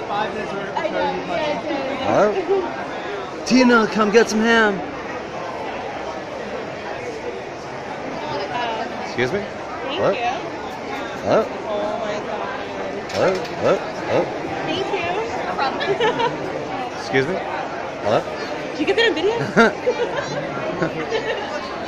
5 minutes order for Hello? Tina, come get some ham. Excuse me? Thank Hello? you. Hello? Oh my god. Hello? Hello? Hello? Thank you. No problem. Excuse me? Hello? Did you get that on video?